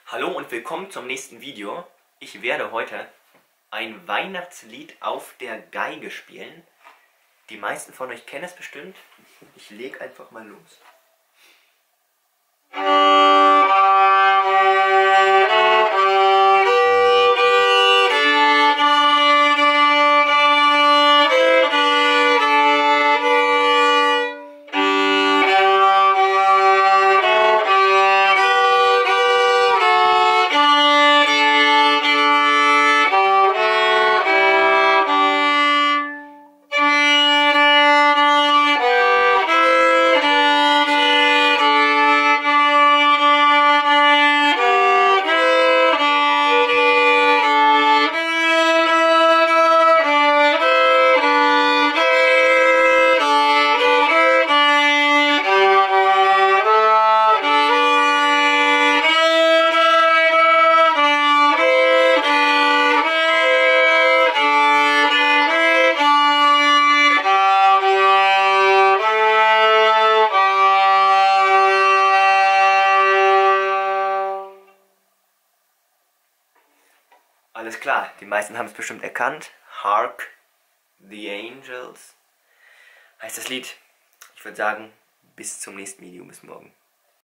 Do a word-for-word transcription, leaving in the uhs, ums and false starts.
Hallo und willkommen zum nächsten Video. Ich werde heute ein Weihnachtslied auf der Geige spielen. Die meisten von euch kennen es bestimmt. Ich lege einfach mal los. Alles klar, die meisten haben es bestimmt erkannt. Hark the Angels heißt das Lied. Ich würde sagen, bis zum nächsten Video, bis morgen.